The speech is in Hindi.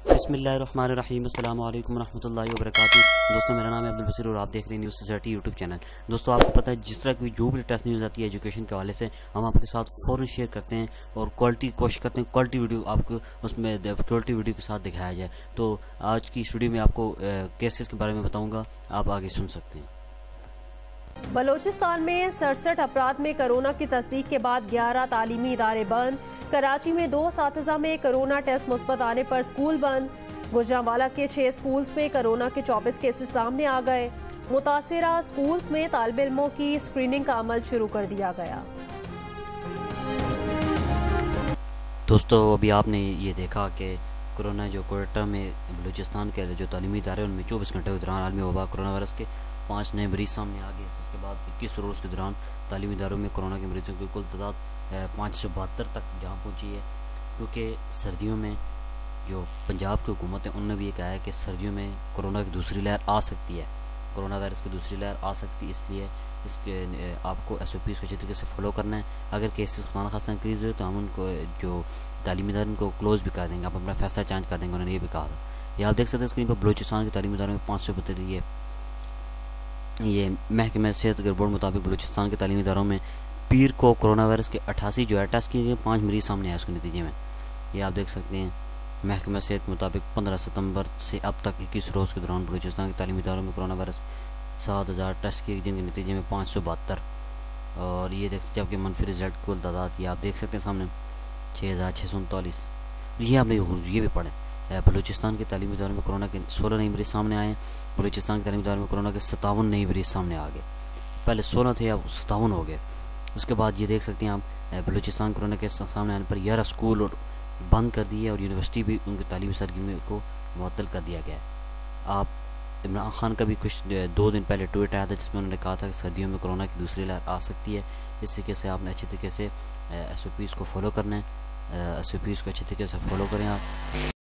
बिस्मिल्लाहिर्रहमानिर्रहीम अस्सलाम वालेकुम रहमतुल्लाहि व बरकातुहू। दोस्तों, मेरा नाम है अब्दुल बसीर और आप देख रहे हैं न्यूज़ सोसाइटी यूट्यूब चैनल। दोस्तों, आपको पता है जिस तरह की जो भी लेटेस्ट न्यूज़ आती है एजुकेशन के हवाले से हम आपके साथ फ़ौरन शेयर करते हैं और कोशिश करते हैं क्वालिटी वीडियो आपको उसमें क्वालिटी वीडियो के साथ दिखाया जाए। तो आज की इस वीडियो में आपको केसेस के बारे में बताऊँगा, आप आगे सुन सकते हैं। बलोचिस्तान में 67 अफराद में कोरोना की तस्दीक के बाद 11 तालीमी इदारे बंद। कराची में 2 असातिज़ा में कोरोना टेस्ट मुस्बत आने पर स्कूल बंद। गुजरांवाला के 6 स्कूल्स में कोरोना के 24 केसेस सामने आ गए। मुतासिरा स्कूल्स में तालिब इल्मों की स्क्रीनिंग का अमल शुरू कर दिया गया। दोस्तों, अभी आपने ये देखा कि कोरोना जो कोयटा में बलूचिस्तान के जो तालीमी इदारे हैं उनमें 24 घंटे के दौरान आलमी वबा कोरोना वायरस के 5 नए मरीज सामने आ गए। इसके बाद 21 रोज़ के दौरान तालीमी इदारों में कोरोना के मरीजों की कुल तादाद 572 तक जहाँ पहुँची है। क्योंकि सर्दियों में जो पंजाब की हुकूमत है उन्होंने भी ये कहा है कि सर्दियों में कोरोना की दूसरी लहर आ सकती है, कोरोना वायरस की दूसरी लहर आ सकती है। इसलिए इसके आपको SOPs को अच्छी तरीके से फॉलो करना है। अगर केसेस खुदा खास्ता इंक्रीज हुए तो हम उनको जो तालीमी इदारे उनको क्लोज भी कर देंगे, आप अपना फैसला चेंज कर देंगे। उन्होंने ये भी कहा था। ये आप देख सकते हैं स्क्रीन पर बलूचिस्तान के तालीमी इदारों में 572। ये महकमे सेहत के रिपोर्ट मुताबिक बलूचिस्तान के तालीमी इदारों में पीर को कोरोना वायरस के 88 जो है टेस्ट किए गए, 5 मरीज सामने आए उसके नतीजे में। ये आप देख सकते हैं महकमा सेहत के मुताबिक 15 सितंबर से अब तक 21 रोज़ के दौरान बलूचिस्तान के तालीमी इदारों में कोरोना वायरस 7000 टेस्ट किए, जिनके नतीजे में 572। और ये देखते जबकि मनफी रिजल्ट कुल तादाद ये आप देख सकते हैं सामने 6639। ये आपने ये भी पढ़े बलूचिस्तान के तालीमी इदारों में कोरोना के 16 नए मरीज सामने आए। बलूचिस्तान के तालीमी इदारों में कोरोना के 57 नए मरीज सामने आ गए। पहले 16 थे, अब 57 हो गए। उसके बाद ये देख सकते हैं आप बलूचिस्तान कोरोना के सामने आने पर 11 स्कूल और बंद कर दिए और यूनिवर्सिटी भी उनकी तालीमी सरगर्मी को मुअत्तल कर दिया गया। आप इमरान खान का भी कुछ 2 दिन पहले ट्वीट आया था जिसमें उन्होंने कहा था कि सर्दियों में कोरोना की दूसरी लहर आ सकती है। इस तरीके से आपने अच्छी तरीके से SOPs को फॉलो करना है। SOPs को अच्छी तरीके से फॉलो करें आप।